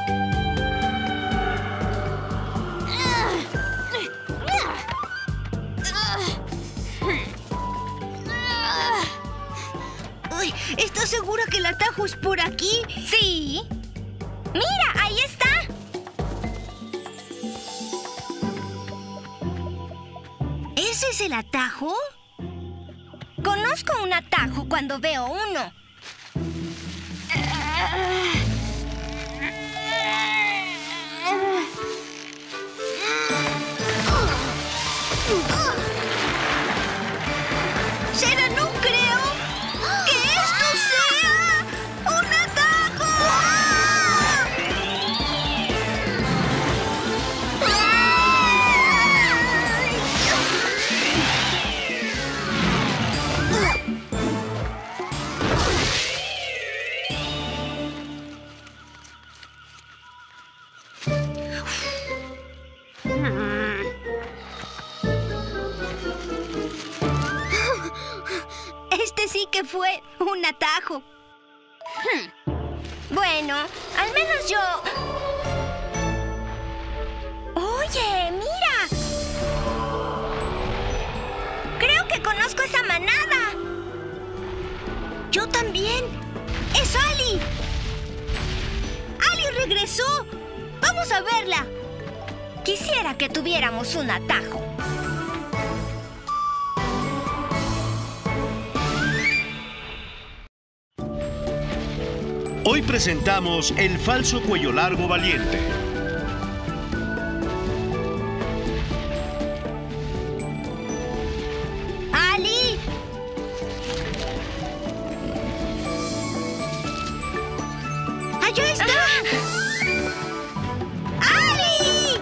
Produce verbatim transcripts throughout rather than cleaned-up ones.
Uy, ¿estás segura que el atajo es por aquí? Sí. Mira, ahí está. ¿Ese es el atajo? Conozco un atajo cuando veo uno. ¡Sera, no creo que esto sea un atajo! Este sí que fue un atajo. Hmm. Bueno, al menos yo... ¡Oye, mira! Creo que conozco esa manada. Yo también. ¡Es Ali! ¡Ali regresó! ¡Vamos a verla! Quisiera que tuviéramos un atajo. Hoy presentamos el falso cuello largo valiente. ¡Ali! ¡Allá está! ¡Ali!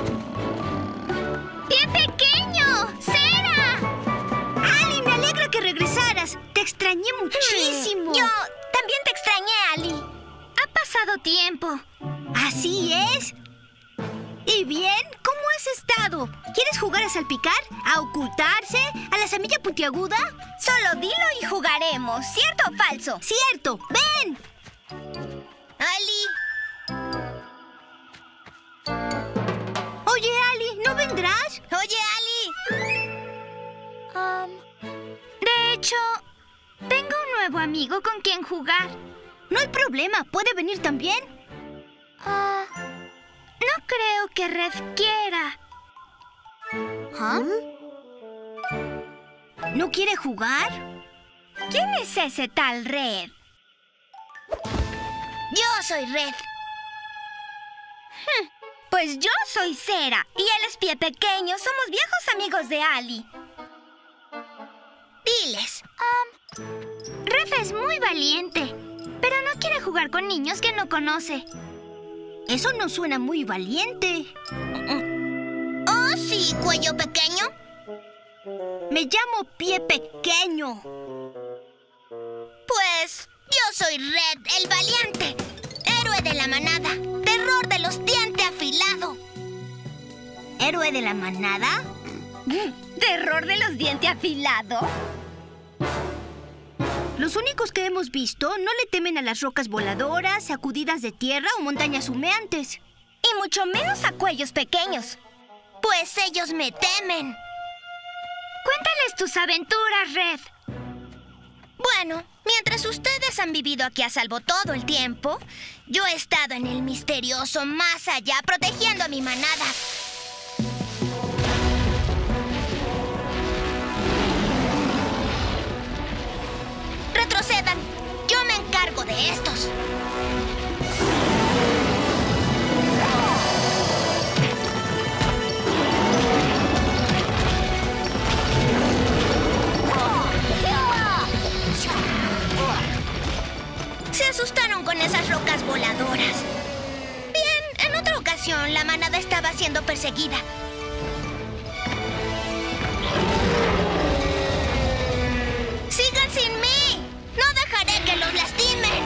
¡Pie pequeño! ¡Sera! ¡Ali, me alegra que regresaras! Te extrañé muchísimo. Yo también te extrañé, Ali. Ha pasado tiempo. ¿Así es? ¿Y bien? ¿Cómo has estado? ¿Quieres jugar a salpicar? ¿A ocultarse? ¿A la semilla puntiaguda? Solo dilo y jugaremos. ¿Cierto o falso? ¡Cierto! ¡Ven! Ali. Oye, Ali, ¿no vendrás? Oye, Ali. Um, de hecho, tengo un nuevo amigo con quien jugar. No hay problema. ¿Puede venir también? Ah, no creo que Red quiera. ¿Ah? ¿No quiere jugar? ¿Quién es ese tal Red? Yo soy Red. Hmm, pues yo soy Sera y él es Pie Pequeño. Somos viejos amigos de Ali. Diles. Um, Red es muy valiente, pero no quiere jugar con niños que no conoce. Eso no suena muy valiente. ¿Oh, sí, cuello pequeño? Me llamo Pie Pequeño. Pues yo soy Red, el valiente. Héroe de la manada. Terror de los dientes afilados. ¿Héroe de la manada? ¿Terror de los dientes afilados? Los únicos que hemos visto no le temen a las rocas voladoras, sacudidas de tierra o montañas humeantes. Y mucho menos a cuellos pequeños. Pues ellos me temen. Cuéntales tus aventuras, Red. Bueno, mientras ustedes han vivido aquí a salvo todo el tiempo, yo he estado en el misterioso más allá, protegiendo a mi manada. Retrocedan. Yo me encargo de estos. Se asustaron con esas rocas voladoras. Bien, en otra ocasión la manada estaba siendo perseguida. ¡Sigan sin mí! ¡No dejaré que los lastimen!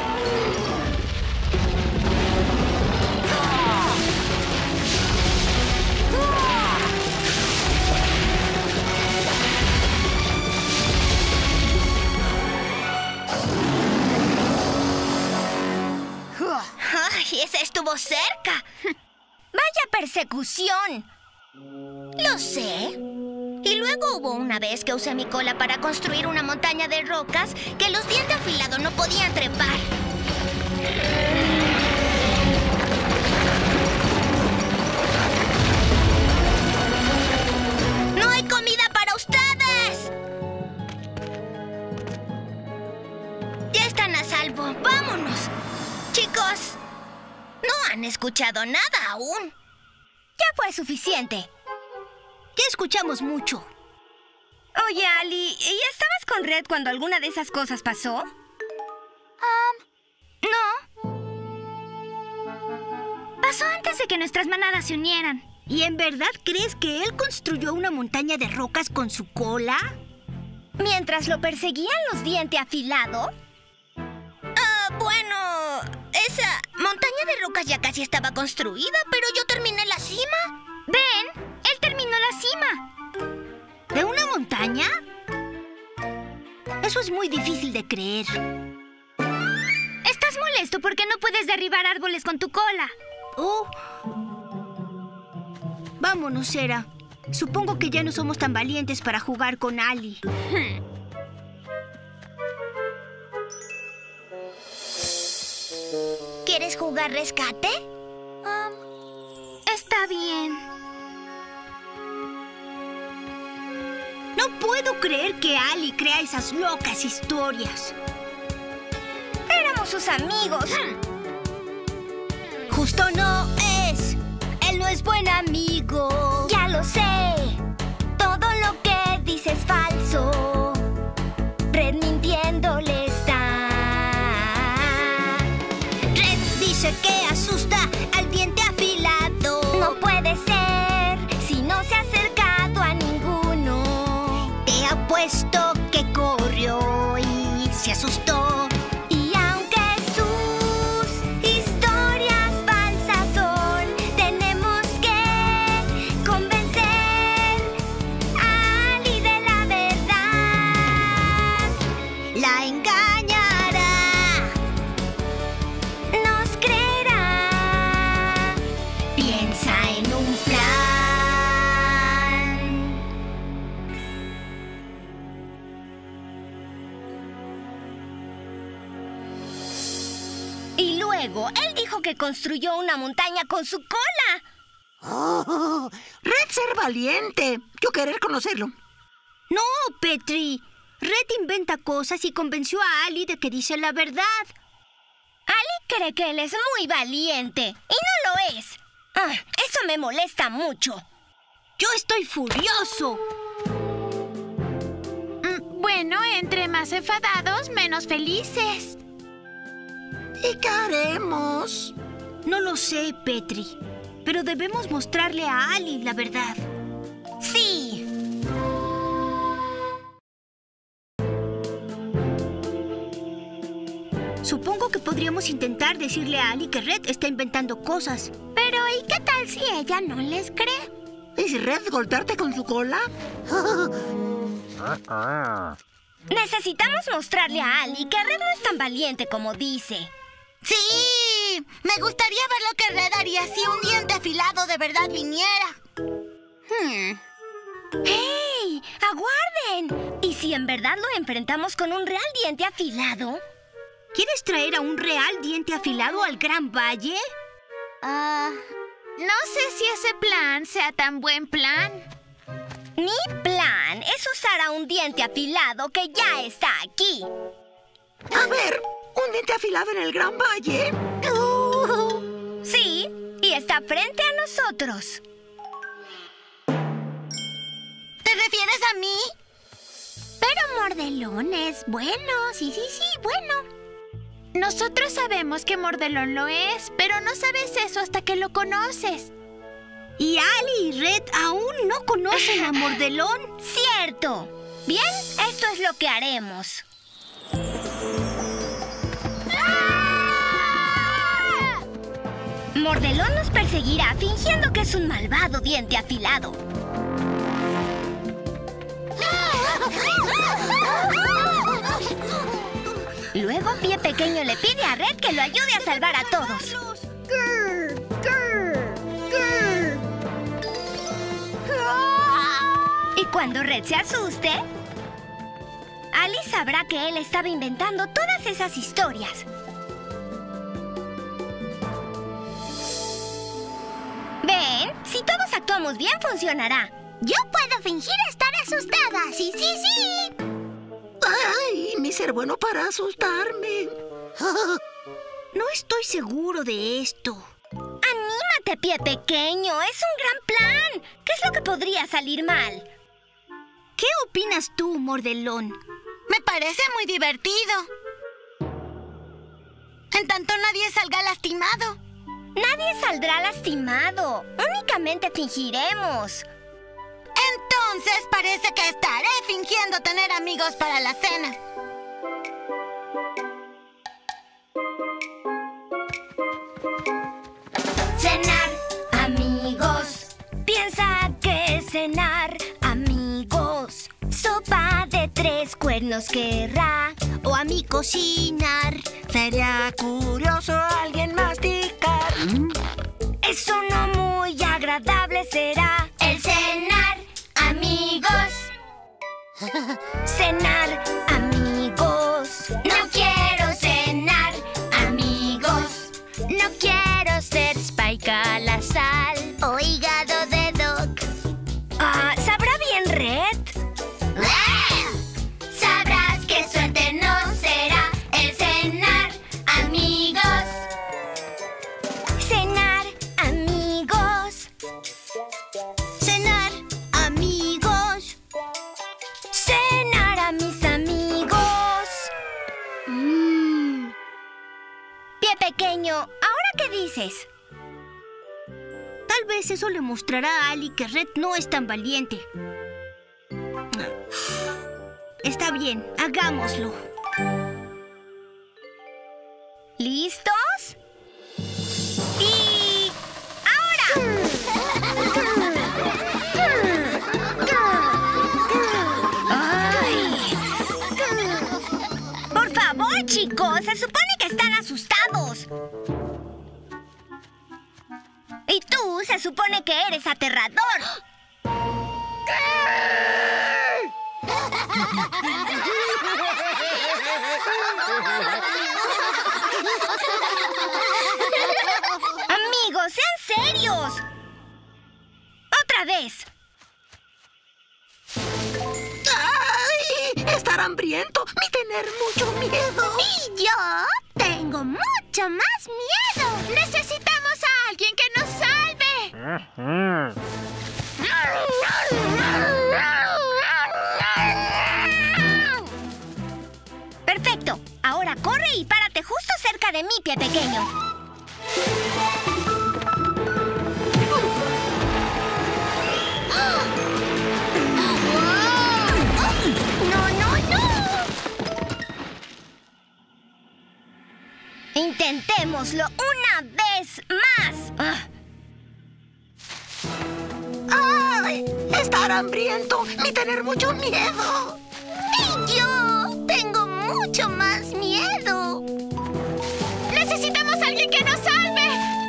¡Ay, ese estuvo cerca! ¡Vaya persecución! Lo sé. Y luego hubo una vez que usé mi cola para construir una montaña de rocas que los dientes afilados no podían trepar. ¡No hay comida para ustedes! Ya están a salvo. ¡Vámonos! Chicos, no han escuchado nada aún. Ya fue suficiente. Ya escuchamos mucho. Oye, Ali, ¿y estabas con Red cuando alguna de esas cosas pasó? Um, no. Pasó antes de que nuestras manadas se unieran. ¿Y en verdad crees que él construyó una montaña de rocas con su cola? ¿Mientras lo perseguían los dientes afilados? Ah, bueno, esa montaña de rocas ya casi estaba construida, pero yo terminé la cima. ¿Ven? Él terminó la cima. ¿De una montaña? Eso es muy difícil de creer. Estás molesto porque no puedes derribar árboles con tu cola. Oh. Vámonos, Sera. Supongo que ya no somos tan valientes para jugar con Ali. Hmm. ¿Quieres jugar rescate? Um, está bien. No puedo creer que Ali crea esas locas historias. Éramos sus amigos. Justo no es. Él no es buen amigo. Ya lo sé. Todo lo que dice es falso. Red mintiendo le está. Red dice que asusta al diente afilado. No puede ser si no se ha acercado a ninguno. Te apuesto que corrió y se asustó. Y aunque sus historias falsas son, tenemos que convencer a Ali de la verdad. La engañará. Nos creerá. Piensa en un plan. Y luego, él dijo que construyó una montaña con su cola. Oh, Red ser valiente. Yo querer conocerlo. No, Petri. Red inventa cosas y convenció a Ali de que dice la verdad. Ali cree que él es muy valiente y no lo es. Ah, eso me molesta mucho. Yo estoy furioso. Mm, Bueno, entre más enfadados, menos felices. ¿Y qué haremos? No lo sé, Petri. Pero debemos mostrarle a Ali la verdad. Sí. Supongo que podríamos intentar decirle a Ali que Red está inventando cosas. Pero ¿y qué tal si ella no les cree? ¿Y si Red golpearte con su cola? Necesitamos mostrarle a Ali que Red no es tan valiente como dice. ¡Sí! Me gustaría ver lo que Red haría si un diente afilado de verdad viniera. Hmm. ¡Hey! ¡Aguarden! ¿Y si en verdad lo enfrentamos con un real diente afilado? ¿Quieres traer a un real diente afilado al Gran Valle? Ah, no sé si ese plan sea tan buen plan. Mi plan es usar a un diente afilado que ya está aquí. A ver, ¿un diente afilado en el Gran Valle? Sí, y está frente a nosotros. ¿Te refieres a mí? Pero Mordelón es bueno, sí, sí, sí, bueno. Nosotros sabemos que Mordelón lo es, pero no sabes eso hasta que lo conoces. Y Ali y Red aún no conocen a Mordelón. Cierto. Bien, esto es lo que haremos. Mordelón nos perseguirá fingiendo que es un malvado diente afilado. Luego, Pie Pequeño le pide a Red que lo ayude a salvar a todos. Y cuando Red se asuste, Alice sabrá que él estaba inventando todas esas historias. ¿Ven? Si todos actuamos bien, funcionará. Yo puedo fingir estar asustada. Sí, sí, sí. Ay, mi ser bueno para asustarme. No estoy seguro de esto. Anímate, Pie Pequeño. Es un gran plan. ¿Qué es lo que podría salir mal? ¿Qué opinas tú, Mordelón? Me parece muy divertido. En tanto nadie salga lastimado. Nadie saldrá lastimado. Únicamente fingiremos. Entonces parece que estaré fingiendo tener amigos para la cena. Cenar, amigos. Piensa que cenar, amigos. Sopa de tres cuernos querrá. O a mí cocinar. Sería curioso alguien masticar. Eso no muy agradable será. El cenar, amigos. Cenar, amigos. No quiero cenar, amigos. No quiero ser Spike a la sal. O hígado de Doc. Ah, ¿sabrá bien Red? Sabrás que suerte no será el cenar, amigos. Cenar, amigos. Cenar, amigos. Cenar a mis amigos. Mm. Pie Pequeño, ¿ahora qué dices? Tal vez eso le mostrará a Ali que Red no es tan valiente. Está bien, hagámoslo. ¿Listos? ¡Y ahora! ¡Ay! Por favor, chicos, se supone que están asustados. Y tú se supone que eres aterrador. Amigos, sean serios. Otra vez. ¡Ay! Estar hambriento ni tener mucho miedo. Y yo tengo mucho más miedo. Necesitamos a alguien que nos salve. Perfecto. Ahora corre y párate justo cerca de mí, Pie Pequeño. ¡No, no, no! Intentémoslo una vez más. Ah. ¡Ay! Estar hambriento ni tener mucho miedo. Y yo tengo mucho más miedo. Necesitamos a alguien que nos salve.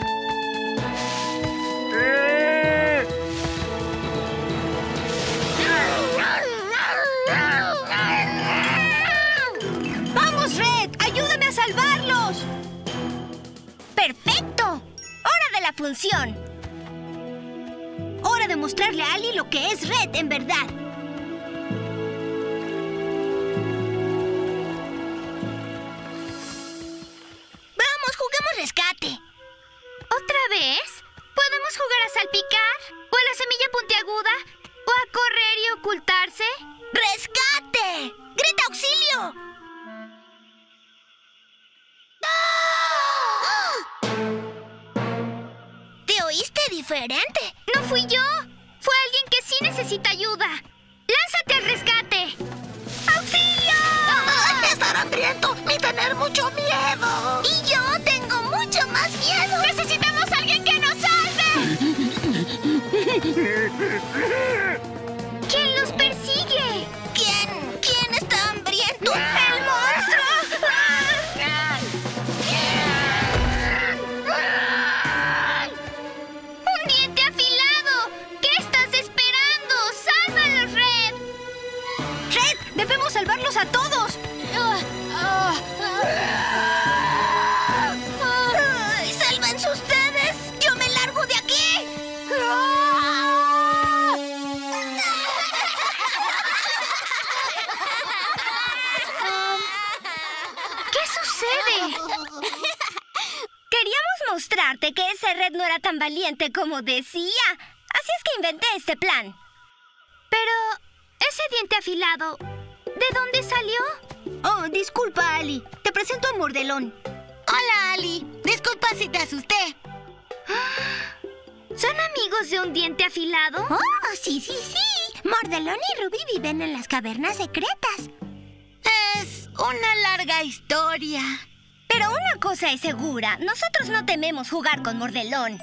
¡Vamos, Red! ¡Ayúdame a salvarlos! ¡Perfecto! ¡Hora de la función! Hora de mostrarle a Ali lo que es Red en verdad. Vamos, juguemos rescate. ¿Otra vez? ¿Podemos jugar a salpicar? ¿O a la semilla puntiaguda? ¿O a correr y ocultarse? ¡Rescate! ¡Grita auxilio! ¿Te oíste diferente? No fui yo. Fue alguien que sí necesita ayuda. ¡Lánzate al rescate! ¡Auxilio! ¡Ay! Estar hambriento ni tener mucho miedo. Y yo tengo mucho más miedo. ¡Necesitamos a alguien que nos salve! ¿Quién los persigue? ¿Quién? ¿Quién está hambriento? ¡El monstruo! demostrarte que ese Red no era tan valiente como decía. Así es que inventé este plan. Pero, ese diente afilado, ¿de dónde salió? Oh, disculpa, Ali. Te presento a Mordelón. Hola, Ali. Disculpa si te asusté. ¿Son amigos de un diente afilado? Oh, sí, sí, sí. Mordelón y Ruby viven en las cavernas secretas. Es una larga historia. Pero una cosa es segura. Nosotros no tememos jugar con Mordelón.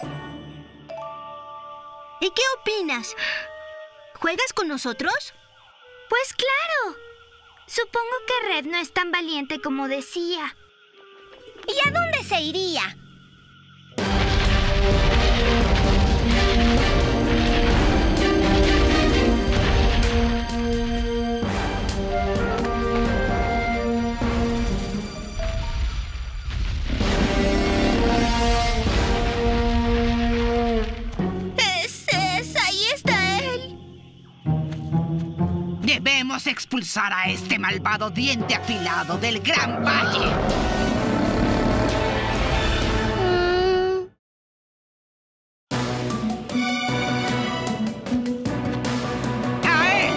¿Y qué opinas? ¿Juegas con nosotros? Pues claro. Supongo que Red no es tan valiente como decía. ¿Y a dónde se iría? Debemos expulsar a este malvado diente afilado del Gran Valle. ¡A él!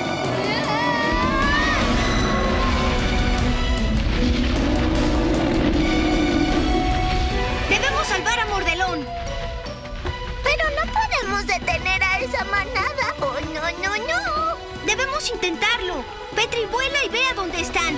¡Debemos salvar a Mordelón! Pero no podemos detener a esa manada. ¡Oh, no, no, no! Debemos intentarlo. Petri, vuela y ve a dónde están.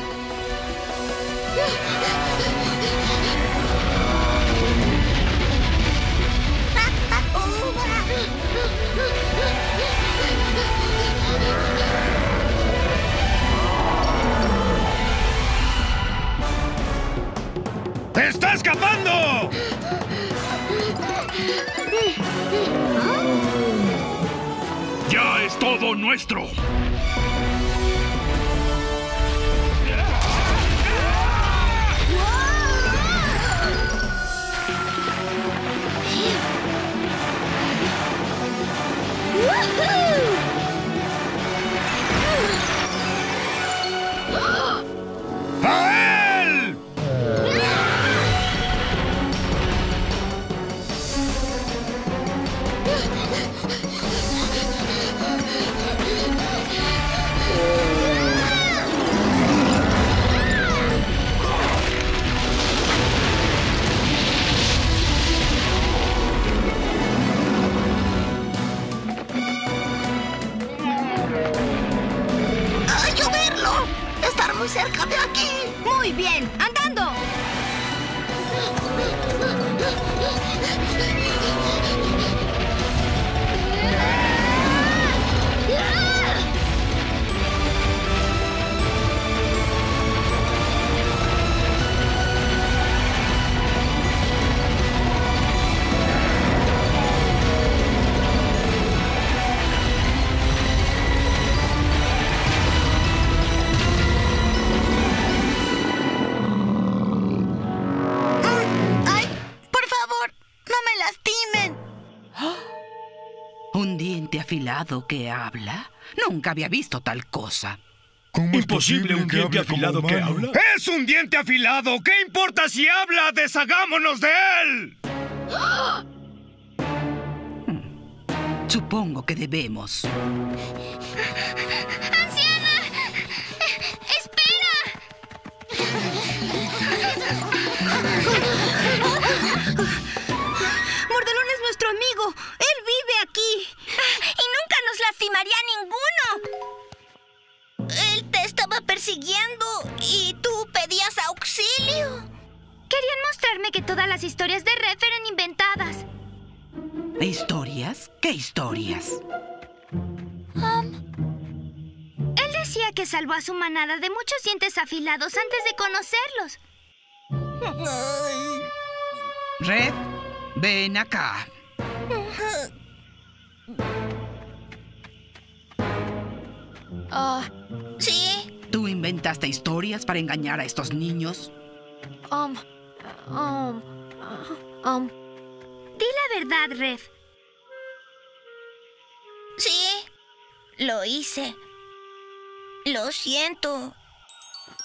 ¡Está escapando! ¡Ya es todo nuestro! ¡A él! cerca de aquí. Muy bien, andando. ¿Un diente afilado que habla? Nunca había visto tal cosa. ¿Cómo es ¿Imposible un diente afilado que habla? ¡Es un diente afilado! ¿Qué importa si habla? ¡Deshagámonos de él! Hmm. Supongo que debemos. ¡Anciana! ¡Espera! Mordelón es nuestro amigo. Él vive aquí. Y nunca nos lastimaría a ninguno. Él te estaba persiguiendo y tú pedías auxilio. Querían mostrarme que todas las historias de Red eran inventadas. ¿Historias? ¿Qué historias? Um, él decía que salvó a su manada de muchos dientes afilados antes de conocerlos. Red, ven acá. Oh, ¿sí? ¿Tú inventaste historias para engañar a estos niños? Um, um, um. Di la verdad, Red. Sí, lo hice. Lo siento.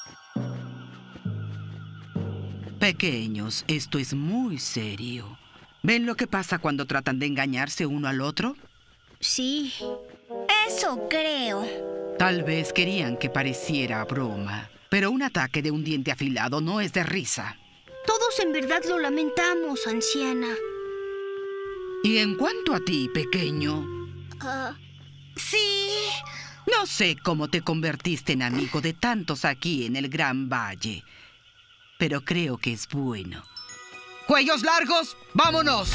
Pequeños, esto es muy serio. ¿Ven lo que pasa cuando tratan de engañarse uno al otro? Sí. Eso creo. Tal vez querían que pareciera broma, pero un ataque de un diente afilado no es de risa. Todos en verdad lo lamentamos, anciana. Y en cuanto a ti, pequeño... Uh, sí... No sé cómo te convertiste en amigo de tantos aquí en el Gran Valle, pero creo que es bueno. ¡Cuellos largos! ¡Vámonos!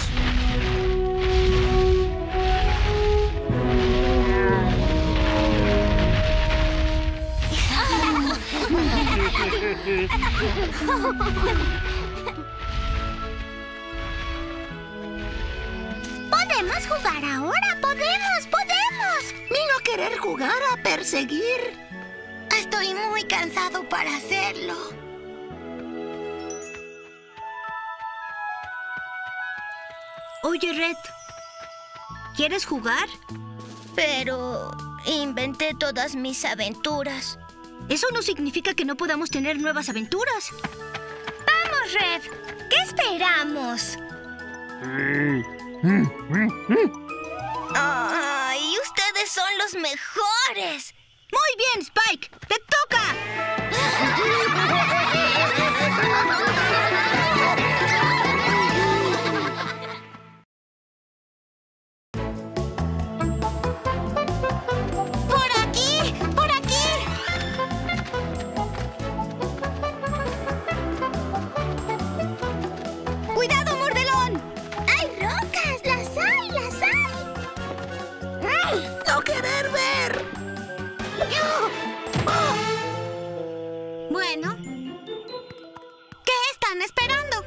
¿Podemos jugar ahora? ¡Podemos! ¡Podemos! Vino a querer jugar a perseguir. Estoy muy cansado para hacerlo. Oye, Red, ¿quieres jugar? Pero inventé todas mis aventuras. Eso no significa que no podamos tener nuevas aventuras. ¡Vamos, Red! ¿Qué esperamos? ¡Ay, ustedes son los mejores! Muy bien, Spike. ¡Te toca! ¡Por aquí! ¡Por aquí! ¡Cuidado, mordelón! ¡Hay rocas! ¡Las hay! ¡Las hay! ¡No querer ver! Bueno, ¿qué están esperando?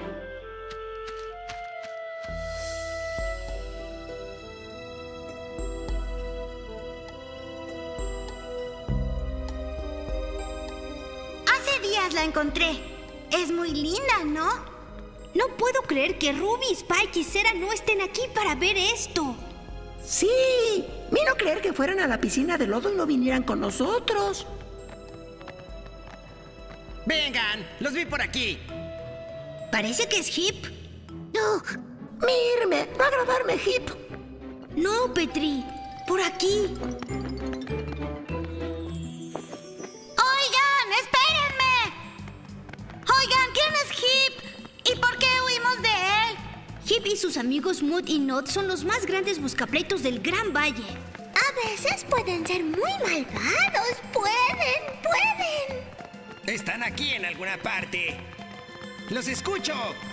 Hace días la encontré. Es muy linda, ¿no? No puedo creer que Ruby, Spike y Cera no estén aquí para ver esto. Sí, vino a creer que fueran a la piscina de lodo y no vinieran con nosotros. ¡Vengan! ¡Los vi por aquí! Parece que es Hip. No, mírame, va a agradarme, Hip. No, Petri, por aquí. ¡Oigan, espérenme! Oigan, ¿quién es Hip? ¿Y por qué huimos de él? Hip y sus amigos Mood y Nod son los más grandes buscapleitos del Gran Valle. A veces pueden ser muy malvados. Pueden, pueden. Están aquí en alguna parte. ¡Los escucho!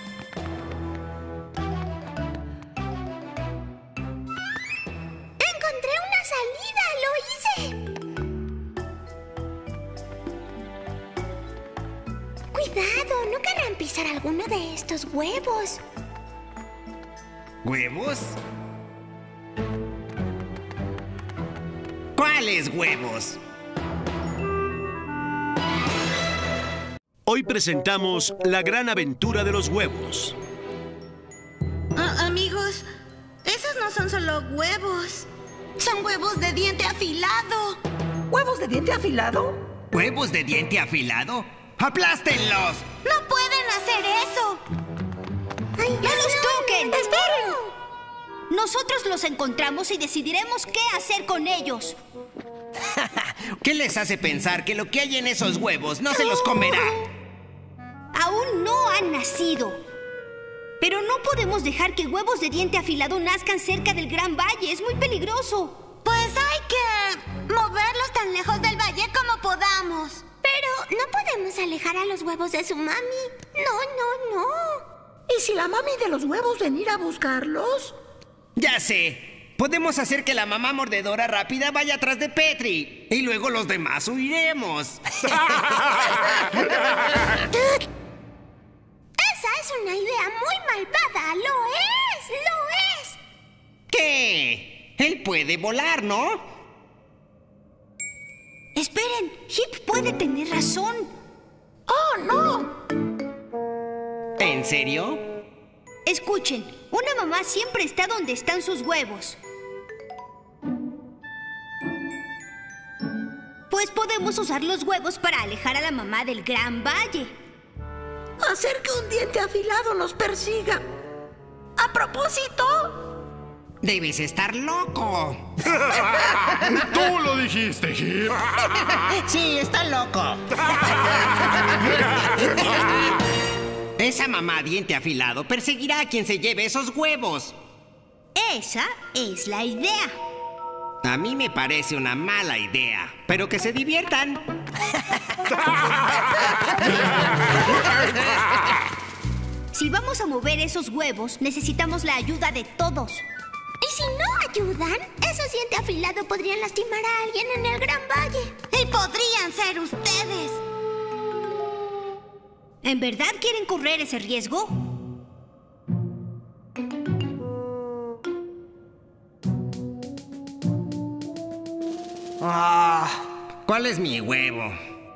Encontré una salida, lo hice. Cuidado, no querrán pisar alguno de estos huevos. ¿Huevos? ¿Cuáles huevos? Hoy presentamos La Gran Aventura de los Huevos. Ah, amigos, esos no son solo huevos. Son huevos de diente afilado. ¿Huevos de diente afilado? ¿Huevos de diente afilado? ¡Aplástenlos! ¡No pueden hacer eso! Ay, ¡No los toquen! ¡Esperen! Nosotros los encontramos y decidiremos qué hacer con ellos. ¿Qué les hace pensar que lo que hay en esos huevos no se los comerá? Aún no han nacido. Pero no podemos dejar que huevos de diente afilado nazcan cerca del Gran Valle. Es muy peligroso. Pues hay que moverlos tan lejos del valle como podamos. Pero no podemos alejar a los huevos de su mami. No, no, no. ¿Y si la mami de los huevos venir a buscarlos? Ya sé. Podemos hacer que la mamá mordedora rápida vaya atrás de Petri. Y luego los demás huiremos. Esa es una idea muy malvada. ¡Lo es! ¡Lo es! ¿Qué? Él puede volar, ¿no? Esperen, Hip puede tener razón. ¡Oh, no! ¿En serio? Escuchen, una mamá siempre está donde están sus huevos. Pues podemos usar los huevos para alejar a la mamá del Gran Valle. Hacer que un diente afilado nos persiga. propósito? Debes estar loco. ¡Tú lo dijiste, Hip! Sí, está loco. Esa mamá diente afilado perseguirá a quien se lleve esos huevos. Esa es la idea. A mí me parece una mala idea, pero que se diviertan. Si vamos a mover esos huevos, necesitamos la ayuda de todos. ¿Y si no ayudan? Esos dientes afilados podrían lastimar a alguien en el Gran Valle. Y podrían ser ustedes. ¿En verdad quieren correr ese riesgo? Ah, ¿cuál es mi huevo?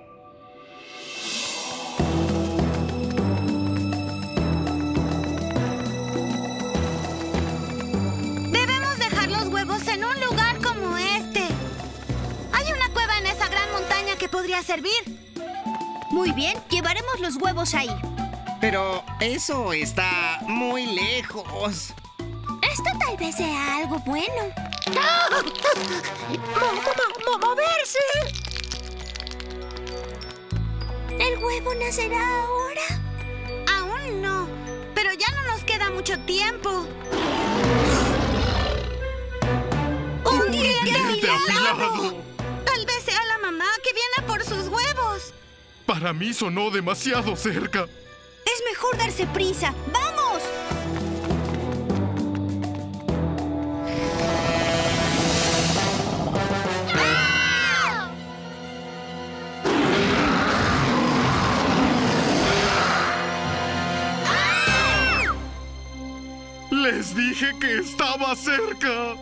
Debemos dejar los huevos en un lugar como este. Hay una cueva en esa gran montaña que podría servir. Muy bien, llevaremos los huevos ahí. Pero eso está muy lejos. Esto tal vez sea algo bueno. ¡Mo- mo- mo- moverse! ¿El huevo nacerá ahora? Aún no, pero ya no nos queda mucho tiempo. ¡Un diente ¡Diente afilado! Tal vez sea la mamá que viene por sus huevos. Para mí sonó demasiado cerca. Es mejor darse prisa. ¡Vamos! Les dije que estaba cerca.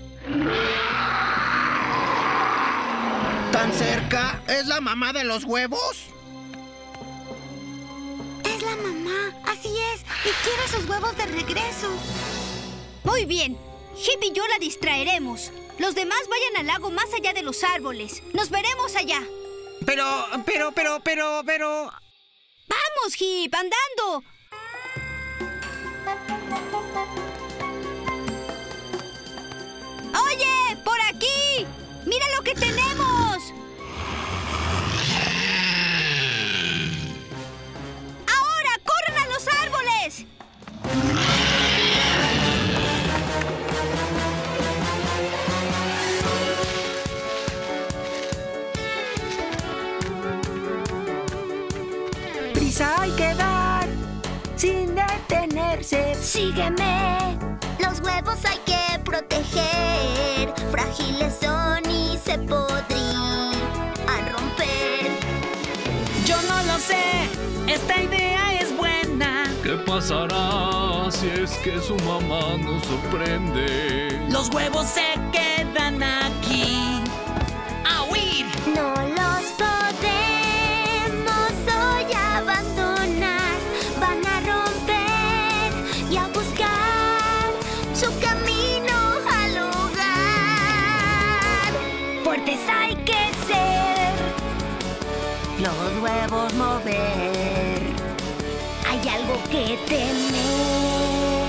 ¿Tan cerca? ¿Es la mamá de los huevos? Es la mamá, así es, y quiere sus huevos de regreso. Muy bien. Hip y yo la distraeremos. Los demás vayan al lago más allá de los árboles. Nos veremos allá. Pero, pero, pero, pero, pero... ¡Vamos, Hip! ¡Andando! ¡Oye! ¡Por aquí! ¡Mira lo que tenemos! ¡Ahora! ¡Corran a los árboles! Prisa hay que dar, sin detenerse. Sígueme. Los huevos hay que proteger. Frágiles son y se podrían romper. Yo no lo sé, esta idea es buena. ¿Qué pasará si es que su mamá nos sorprende? Los huevos se quedan aquí. ¡A huir! No los podemos hoy abandonar. Van a romper y a buscar su camino al hogar. Fuertes hay que ser. Los huevos mover. Hay algo que temer.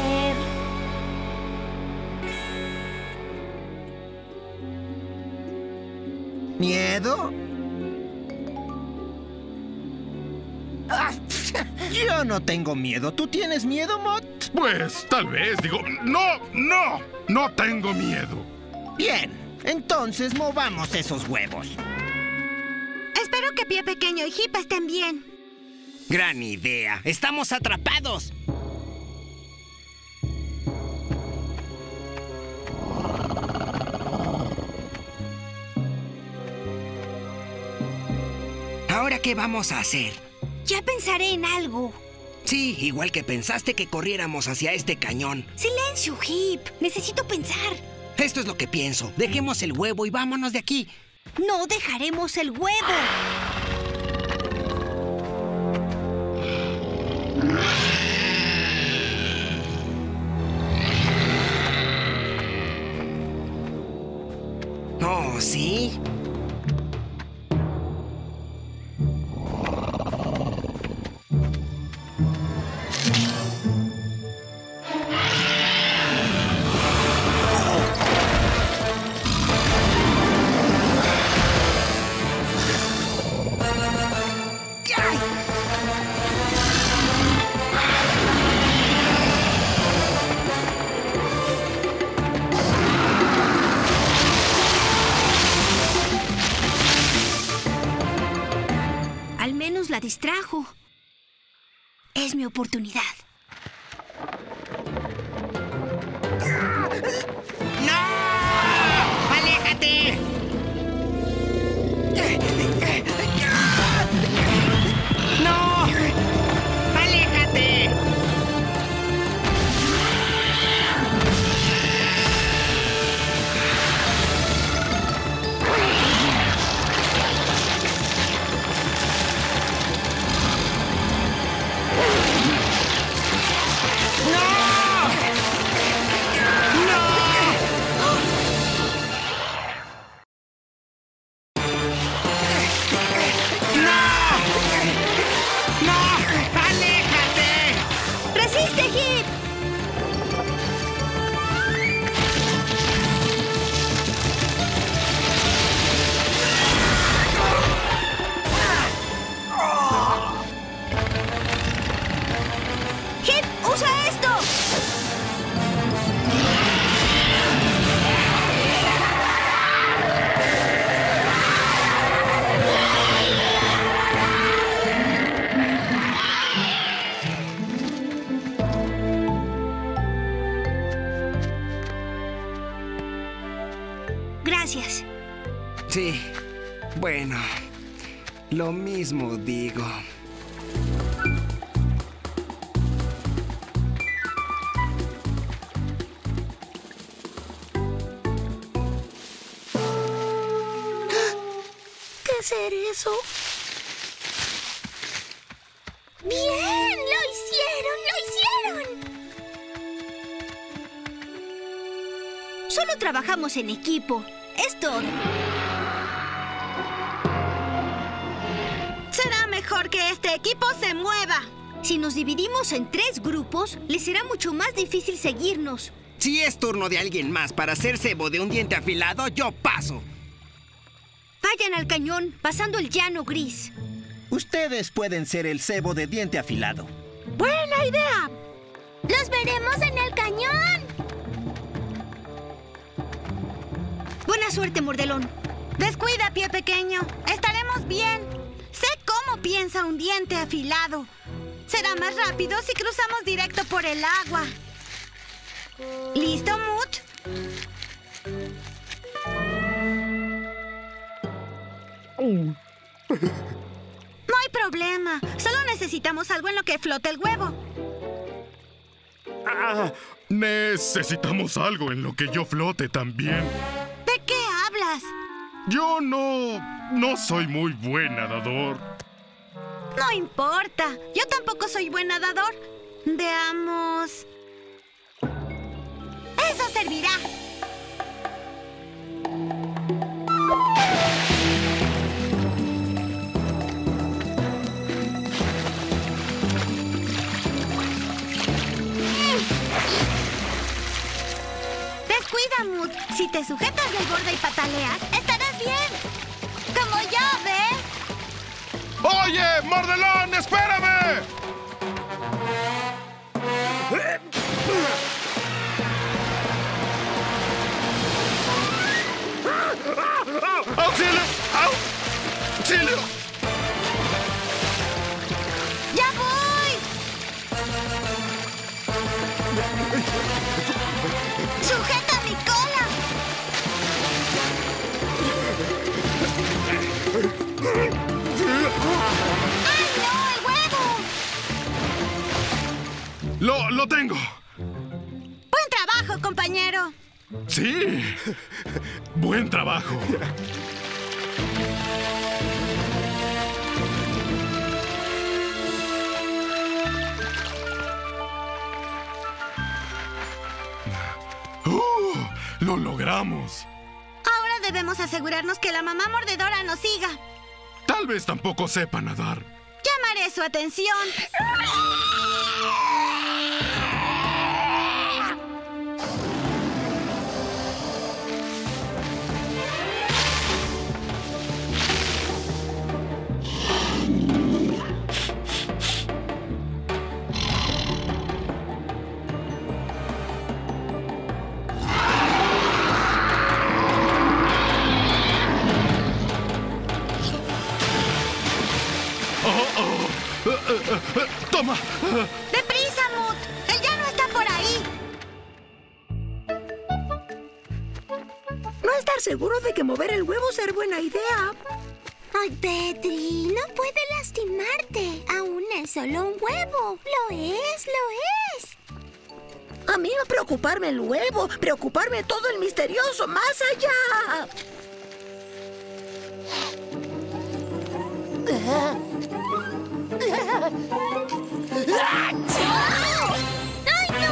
¿Miedo? Ah, yo no tengo miedo. ¿Tú tienes miedo, Mott? Pues tal vez, digo, no, no, no tengo miedo. Bien, entonces movamos esos huevos. Espero que Pie Pequeño y Hip estén bien. Gran idea. Estamos atrapados. ¿Ahora qué vamos a hacer? Ya pensaré en algo. Sí, igual que pensaste que corriéramos hacia este cañón. Silencio, Hip. Necesito pensar. Esto es lo que pienso. Dejemos el huevo y vámonos de aquí. No dejaremos el huevo. Oh, ¿sí? distrajo. Es mi oportunidad. ¡No! ¡Aléjate! ¡No! ¡Aléjate! Gracias. Sí, bueno, lo mismo digo. ¿Qué hacer eso? ¡Bien! ¡Lo hicieron! ¡Lo hicieron! Solo trabajamos en equipo. Es todo. Será mejor que este equipo se mueva. Si nos dividimos en tres grupos, les será mucho más difícil seguirnos. Si es turno de alguien más para hacer cebo de un diente afilado, yo paso. Vayan al cañón, pasando el llano gris. Ustedes pueden ser el cebo de diente afilado. ¡Buena idea! ¡Los veremos en el cañón! Buena suerte, Mordelón. Descuida, pie pequeño. Estaremos bien. Sé cómo piensa un diente afilado. Será más rápido si cruzamos directo por el agua. ¿Listo, Mut? No hay problema. Solo necesitamos algo en lo que flote el huevo. Ah, necesitamos algo en lo que yo flote también. ¿De qué hablas? Yo no... no soy muy buen nadador. No importa. Yo tampoco soy buen nadador. Veamos... ¡Eso servirá! Descuida, Mut. Si te sujetas del borde y pataleas, estarás bien. Como yo, ¿ves? ¡Oye, Mordelón, espérame! ¡Auxilio! ¡Auxilio! ¡Ya voy! ¡Sujeta mi cola! ¡Ay, no! ¡El huevo! Lo, lo tengo. Buen trabajo, compañero. Sí. Buen trabajo. ¡Uh! ¡Lo logramos! Ahora debemos asegurarnos que la mamá mordedora nos siga. Tal vez tampoco sepa nadar. Llamaré su atención. Oh, oh. ¡Toma! ¡Deprisa, Mut! ¡Él ya no está por ahí! No estar seguro de que mover el huevo sea buena idea. Ay, Petri, no puede lastimarte. Aún es solo un huevo. Lo es, lo es. A mí no preocuparme el huevo, preocuparme todo el misterioso más allá. ¡Ay, no!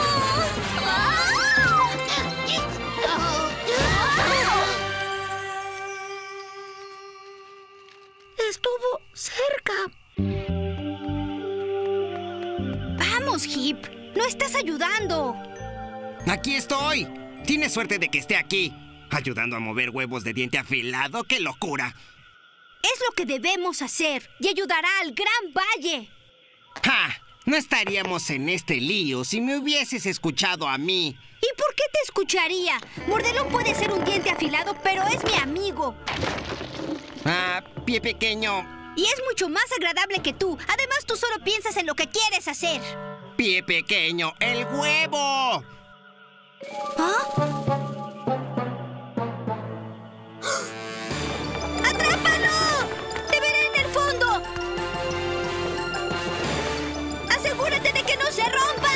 Estuvo cerca. Vamos, Hip. No estás ayudando. Aquí estoy. Tienes suerte de que esté aquí. Ayudando a mover huevos de diente afilado. ¡Qué locura! Es lo que debemos hacer y ayudará al Gran Valle. ¡Ja! No estaríamos en este lío si me hubieses escuchado a mí. ¿Y por qué te escucharía? Mordelón puede ser un diente afilado, pero es mi amigo. Ah, Pie Pequeño. Y es mucho más agradable que tú. Además, tú solo piensas en lo que quieres hacer. Pie Pequeño, el huevo. ¿Ah? ¡Atrápalo! ¡Te veré en el fondo! ¡Asegúrate de que no se rompa!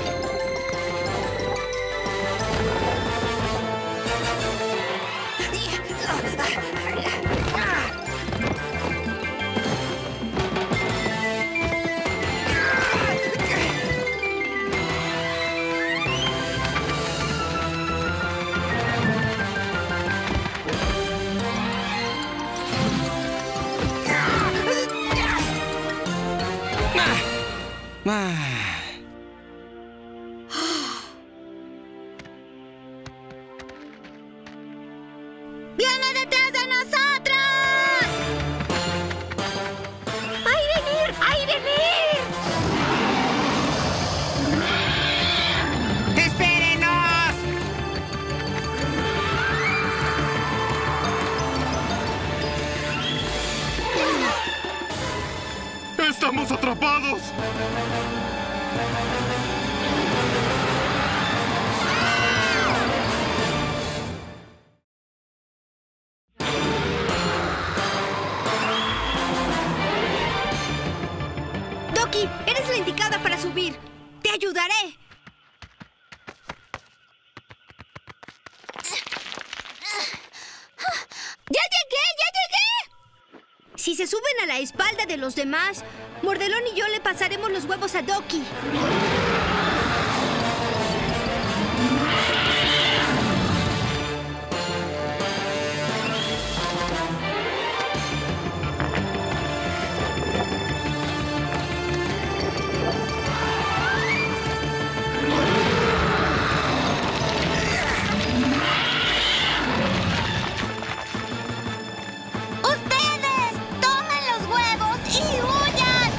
Ah. ¡Viene detrás de nosotros! ¡Airenir! ¡Airenir! ¡Espérenos! ¡Estamos atrapados! Doki, eres la indicada para subir. Te ayudaré. ¡Ya llegué! ¡Ya llegué! Si se suben a la espalda de los demás, Mordelón y yo le pasaremos los huevos a Doki. ¡Ustedes! ¡Tomen los huevos y huyan!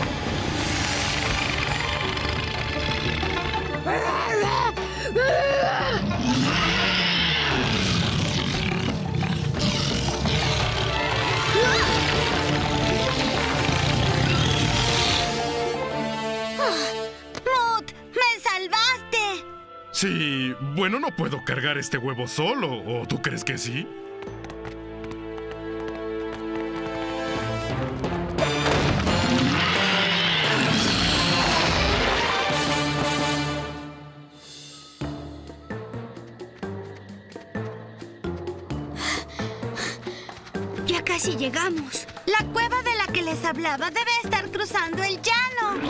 ¡Mut! ¡Me salvaste! Sí, bueno, no puedo cargar este huevo solo. ¿O tú crees que sí? Ya casi llegamos. La cueva de la que les hablaba debe estar cruzando el llano.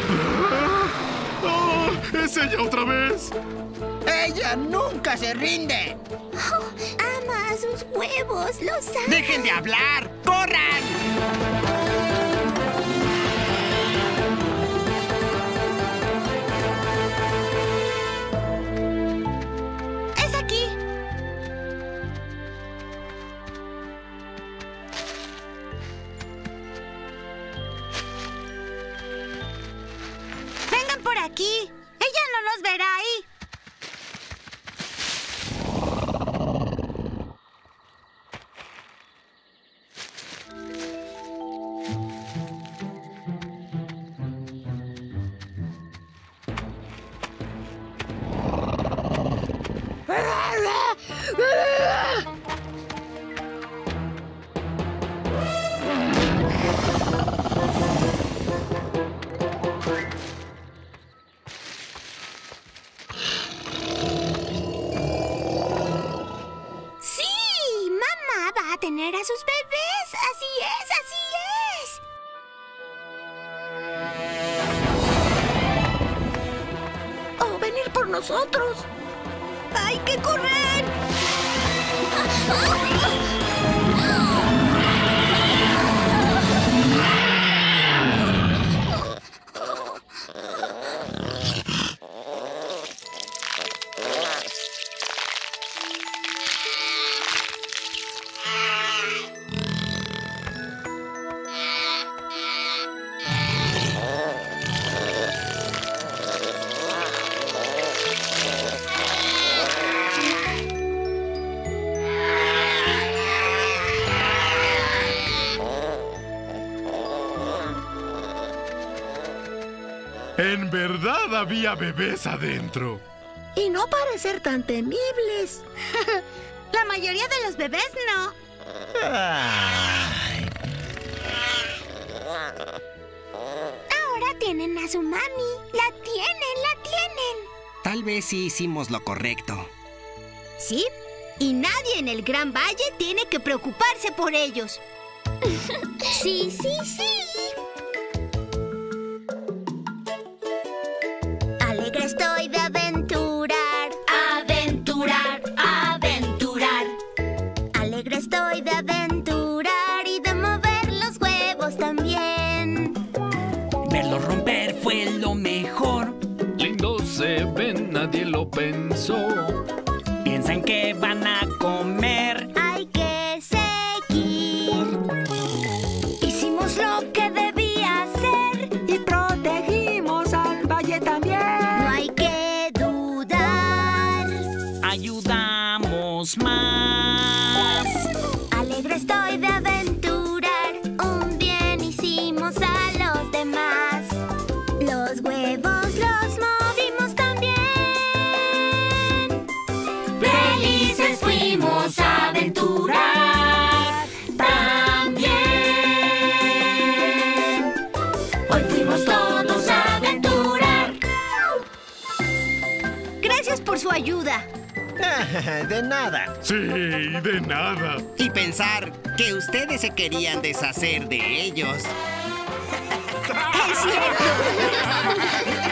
¡Oh! ¡Es ella otra vez! ¡Ella nunca se rinde! Oh, ama a sus huevos, los ama. ¡Dejen de hablar! ¡Corran! ¡Es aquí! ¡Vengan por aquí! ¡Ella no nos verá ahí! nosotros. ¡Hay que correr! En verdad había bebés adentro. Y no parecer tan temibles. La mayoría de los bebés no. Ay. Ahora tienen a su mami. La tienen, la tienen. Tal vez sí hicimos lo correcto. Sí, y nadie en el Gran Valle tiene que preocuparse por ellos. Sí, sí, sí. Alegre estoy de aventurar, aventurar, aventurar. Alegre estoy de aventurar y de mover los huevos también. Verlo romper fue lo mejor. Lindo se ven, nadie lo pensó. Piensan que van a comer. Hay que seguir. Hicimos lo que debía hacer Y protegimos al valle también. No hay que dudar. Ayudamos más. Alegre estoy de aventurar. Un bien hicimos a los demás. Los huevos los movimos también. Felices fuimos a aventurar también. Hoy fuimos todos a aventurar. Gracias por su ayuda. De nada. Sí, de nada. Y pensar que ustedes se querían deshacer de ellos. Es cierto.